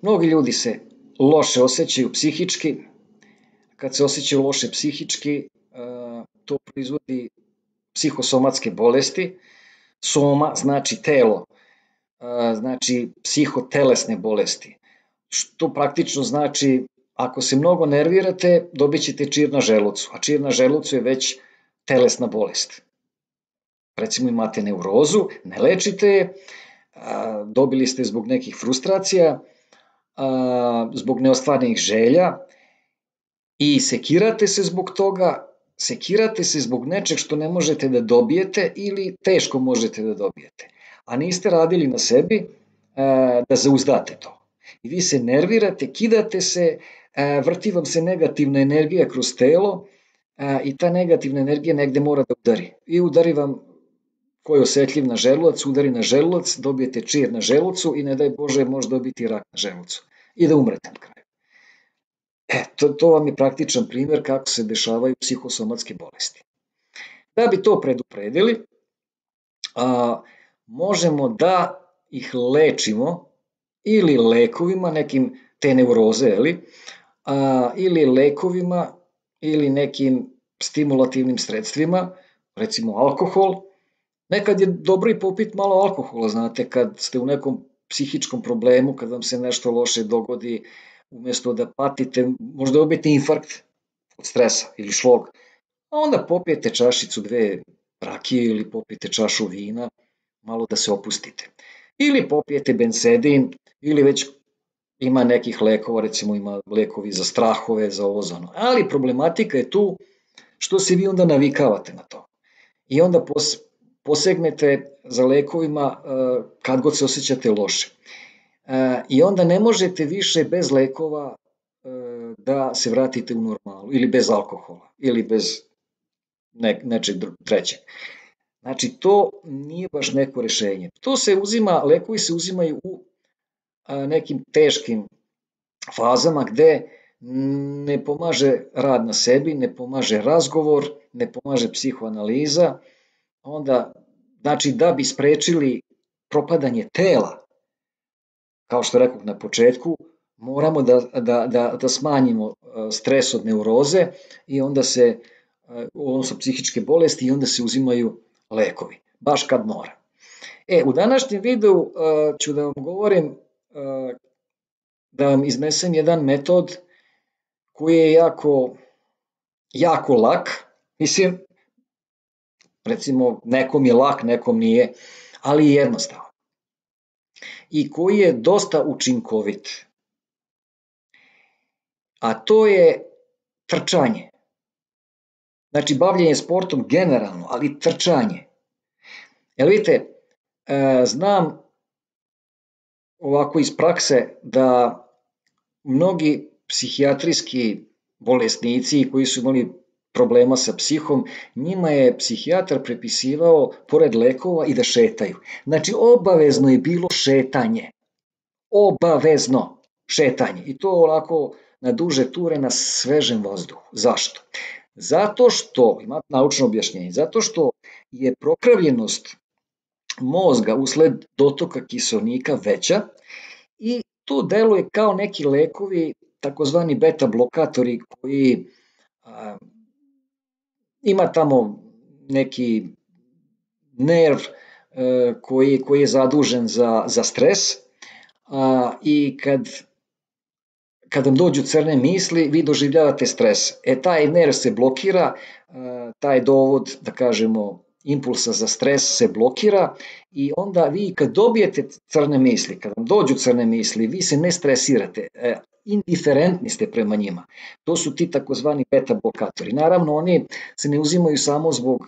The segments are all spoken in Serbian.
Mnogi ljudi se loše osjećaju psihički. Kad se osjećaju loše psihički, to proizvodi psihosomatske bolesti. Soma znači telo, znači psihotelesne bolesti. Što praktično znači, ako se mnogo nervirate, dobit ćete čir na želucu, a čir na želucu je već telesna bolest. Recimo imate neurozu, ne lečite je, dobili ste zbog nekih frustracija, zbog neostvarenih želja i sekirate se zbog toga, sekirate se zbog nečeg što ne možete da dobijete ili teško možete da dobijete, a niste radili na sebi da zauzdate to. I vi se nervirate, kidate se, vrti vam se negativna energija kroz telo i ta negativna energija negde mora da udari. I udari vam, ko je osetljiv na želudac, udari na želudac, dobijete čir na želucu i ne daj Bože može dobiti rak na želucu i da umrete na kraju. To vam je praktičan primjer kako se dešavaju psihosomatske bolesti. Da bi to predupredili, možemo da ih lečimo ili lekovima, nekim te neuroze, ili lekovima ili nekim stimulativnim sredstvima, recimo alkohol. Nekad je dobro i popiti malo alkohola, znate, kad ste u nekom psihičkom problemu, kad vam se nešto loše dogodi, umjesto da patite, možda dobijete infarkt od stresa ili šlog, a onda popijete čašicu dve rakije ili popijete čašu vina, malo da se opustite. Ili popijete bensedin, ili već ima nekih lekova, recimo ima lekovi za strahove, za ovo, za ono. Ali problematika je tu što se vi onda navikavate na to. I onda posegnete za lekovima kad god se osjećate loše. I onda ne možete više bez lekova da se vratite u normalu, ili bez alkohola, ili bez nečeg trećeg. Znači, to nije baš neko rešenje. To se uzima, lekovi se uzimaju u nekim teškim fazama gde ne pomaže rad na sebi, ne pomaže razgovor, ne pomaže psihoanaliza. Onda, znači, da bi sprečili propadanje tela, kao što rekao na početku, moramo da smanjimo stres od neuroze i onda se, odnosno psihičke bolesti, i onda se uzimaju lekovi, baš kad mora. U današnjem videu ću da vam govorim, da vam iznesem jedan metod koji je jako lak, mislim, recimo nekom je lak, nekom nije, ali je jednostavan. I koji je dosta učinkovit. A to je trčanje. Znači, bavljenje sportom generalno, ali trčanje. Jer vidite, znam ovako iz prakse da mnogi psihijatrijski bolesnici koji su imali problema sa psihom, njima je psihijatar prepisivao pored lekova i da šetaju. Znači, obavezno je bilo šetanje. Obavezno šetanje. I to onako na duže ture na svežem vazduhu. Zašto? Zato što, ima naučno objašnjenje, zato što je prokrvljenost mozga usled dotoka kiseonika veća i to deluje kao neki lekovi, takozvani beta blokatori, koji ima tamo neki nerv koji je zadužen za stres i kad vam dođu crne misli, vi doživljavate stres. Taj nerv se blokira, taj dovod, da kažemo, impulsa za stres se blokira i onda vi kad dobijete crne misli, kad vam dođu crne misli, vi se ne stresirate, indiferentni ste prema njima. To su ti takozvani beta blokatori. Naravno, oni se ne uzimaju samo zbog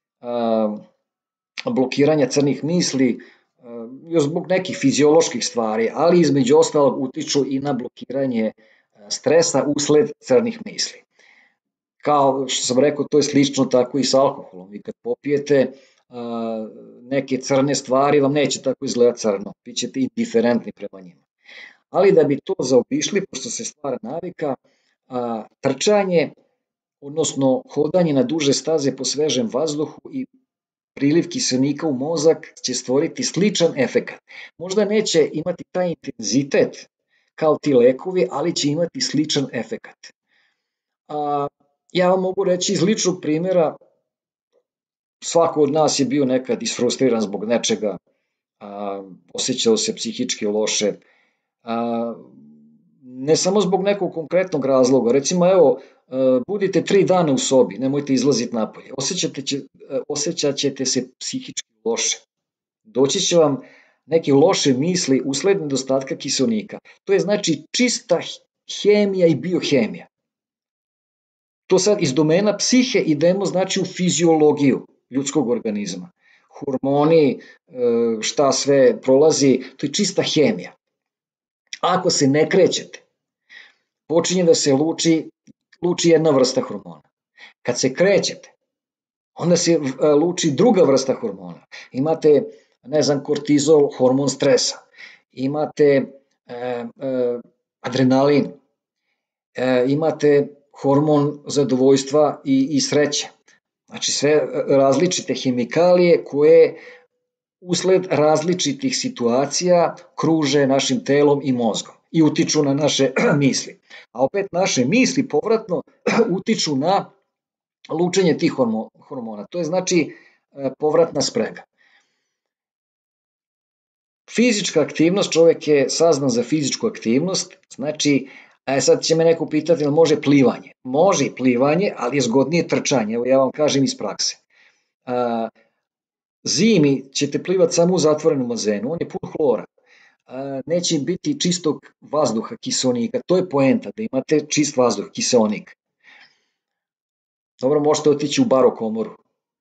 blokiranja crnih misli, još zbog nekih fizioloških stvari, ali između ostalog utiču i na blokiranje stresa usled crnih misli. Kao što sam rekao, to je slično tako i sa alkoholom. Vi kad popijete neke crne stvari, vam neće tako izgledati crno, vi ćete indiferentni prema njima. Ali da bi to zaobišli, pošto se stvara navika, trčanje, odnosno hodanje na duže staze po svežem vazduhu i priliv kiseonika u mozak će stvoriti sličan efekat. Možda neće imati taj intenzitet kao ti lekovi, ali će imati sličan efekat. Ja vam mogu reći iz ličnog primjera, svako od nas je bio nekad isfrustriran zbog nečega, osjećao se psihički loše, ne samo zbog nekog konkretnog razloga, recimo evo, budite 3 dana u sobi, nemojte izlaziti napolje, osjećat ćete se psihički loše, doći će vam neke loše misli usled nedostatka kiseonika, to je znači čista hemija i biohemija. To sad iz domena psihe idemo znači u fiziologiju ljudskog organizma. Hormoni, šta sve prolazi, to je čista hemija. Ako se ne krećete, počinje da se luči jedna vrsta hormona. Kad se krećete, onda se luči druga vrsta hormona. Imate, ne znam, kortizol, hormon stresa. Imate adrenalin. Imate hormon zadovoljstva i sreće. Znači sve različite hemikalije koje usled različitih situacija kruže našim telom i mozgom i utiču na naše misli. A opet naše misli povratno utiču na lučenje tih hormona. To je znači povratna sprega. Fizička aktivnost, čovjek je saznan za fizičku aktivnost, znači sad će me neko pitati da može plivanje. Može i plivanje, ali je zgodnije trčanje, evo ja vam kažem iz prakse. Zimi ćete plivati samo u zatvorenom bazenu, on je pun hlora. Neće biti čistog vazduha, kiseonika, to je poenta, da imate čist vazduh, kiseonik. Dobro, možete otići u barokomoru,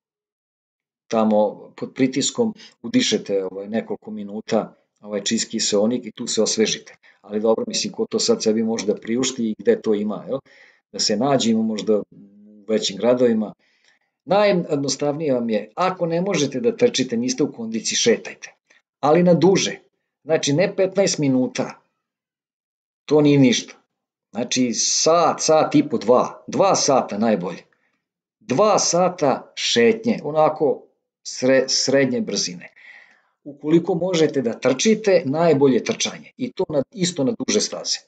tamo pod pritiskom udišete nekoliko minuta čist kiseonik i tu se osvežite. Ali dobro, mislim, ko to sad sebi može da priušti i gde to ima, da se nađemo možda u većim gradovima. Najjednostavnije vam je, ako ne možete da trčite, niste u kondiciji, šetajte, ali na duže, znači ne 15 minuta, to nije ništa, znači sat i po, 2 sata najbolje, 2 sata šetnje, onako srednje brzine. Ukoliko možete da trčite, najbolje trčanje i to isto na duže staze.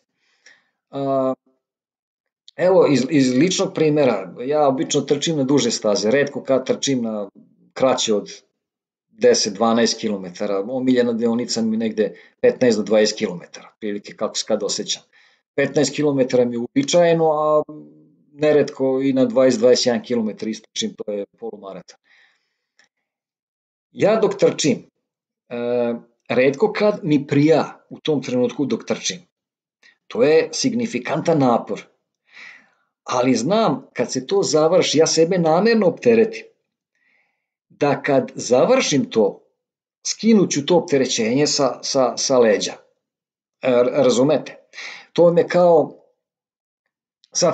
Evo, iz ličnog primjera, ja obično trčim na duže staze, retko kad trčim na kraće od 10-12 km, omiljena deonica mi negde 15 do 20 km, prilike kako se kad osjećam. 15 km mi je uobičajeno, a neretko i na 20-21 km istrčim, to je polumaraton. Ja dok trčim, retko kad mi prija u tom trenutku dok trčim. To je signifikantan napor. Ali znam, kad se to završi, ja sebe namerno opteretim, da kad završim to, skinuću to opterećenje sa leđa. Razumete? To vam je kao, sad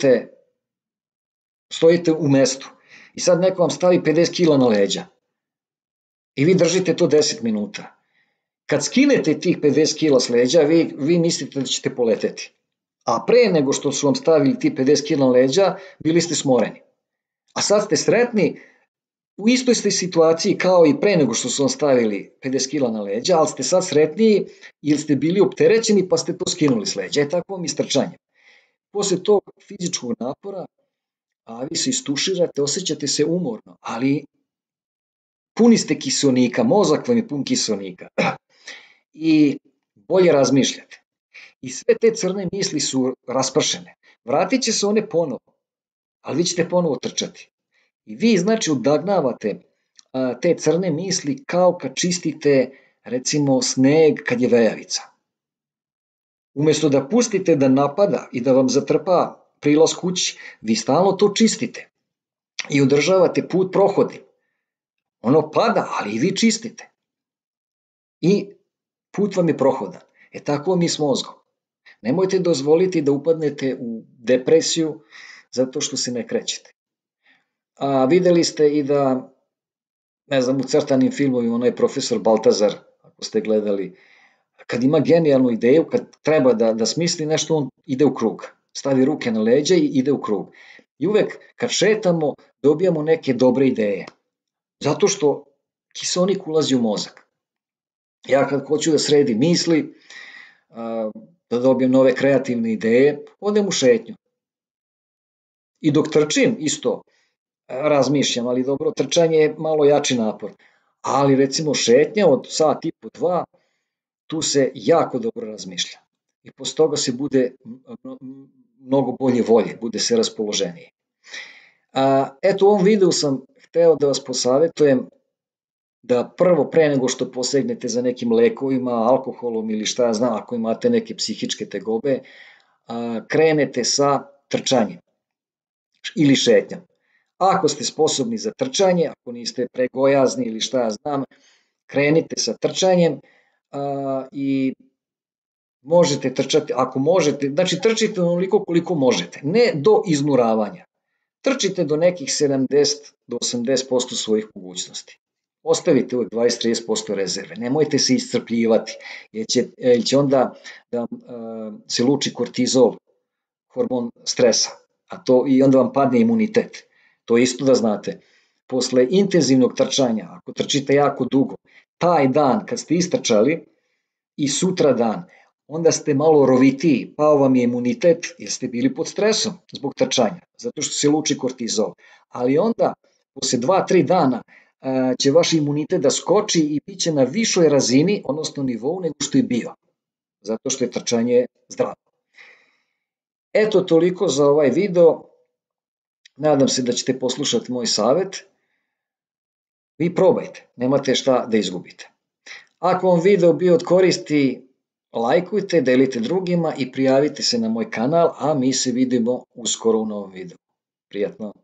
stojite u mestu i sad neko vam stavi 50 kila na leđa i vi držite to 10 minuta. Kad skinete tih 50 kila s leđa, vi mislite da ćete poleteti. A pre nego što su vam stavili ti 50 kila na leđa, bili ste smoreni. A sad ste sretni, u istoj ste situaciji kao i pre nego što su vam stavili 50 kila na leđa, ali ste sad sretniji jer ste bili opterećeni pa ste to skinuli s leđa. Tako vam istrčanje. Posle tog fizičkog napora, a vi se istuširate, osjećate se umorno, ali puni ste kiseonika, mozak vam je pun kiseonika i bolje razmišljate. I sve te crne misli su raspršene. Vratit će se one ponovo, ali vi ćete ponovo trčati. I vi znači odagnavate te crne misli kao kad čistite recimo sneg kad je vejavica. Umesto da pustite da napada i da vam zatrpa prilaz kući, vi stalno to čistite i održavate put prohodnim. Ono pada, ali i vi čistite. I put vam je prohodan. Tako vam je s mozgom. Nemojte dozvoliti da upadnete u depresiju zato što se ne krećete. Videli ste i da, ne znam, u crtanim filmovima, onaj profesor Baltazar, ako ste gledali, kad ima genijalnu ideju, kad treba da smisli nešto, on ide u krug. Stavi ruke na leđa i ide u krug. I uvek kad šetamo, dobijamo neke dobre ideje. Zato što kiseonik ulazi u mozak. Ja kad hoću da sredim misli, da dobijem nove kreativne ideje, odem u šetnju. I dok trčim isto razmišljam, ali dobro, trčanje je malo jači napor. Ali recimo šetnja od sat i po, dva, tu se jako dobro razmišlja. I posle toga se bude mnogo bolje volje, bude se raspoloženije. Eto, u ovom videu sam hteo da vas posavetujem da prvo, pre nego što posegnete za nekim lekovima, alkoholom ili šta ja znam, ako imate neke psihičke tegobe, krenete sa trčanjem ili šetnjom. Ako ste sposobni za trčanje, ako niste pregojazni ili šta ja znam, krenite sa trčanjem i možete trčati, ako možete, znači trčite onoliko koliko možete, ne do iznuravanja. Trčite do nekih 70 do 80% svojih mogućnosti. Ostavite uvek 20-30% rezerve, nemojte se iscrpljivati, jer će onda da se luči kortizol, hormon stresa, i onda vam padne imunitet. To isto da znate. Posle intenzivnog trčanja, ako trčite jako dugo, taj dan kad ste istrčali i sutra dan, onda ste malo rovitiji, pao vam je imunitet jer ste bili pod stresom zbog trčanja, zato što se luči kortizol. Ali onda, posle 2-3 dana, će vaš imunitet da skoči i bit će na višoj razini, odnosno nivou nego što je bio, zato što je trčanje zdravo. Eto, toliko za ovaj video. Nadam se da ćete poslušati moj savet. Vi probajte, nemate šta da izgubite. Ako vam video bio od koristi, lajkujte, delite drugima i prijavite se na moj kanal, a mi se vidimo uskoro u novom videu. Prijatno!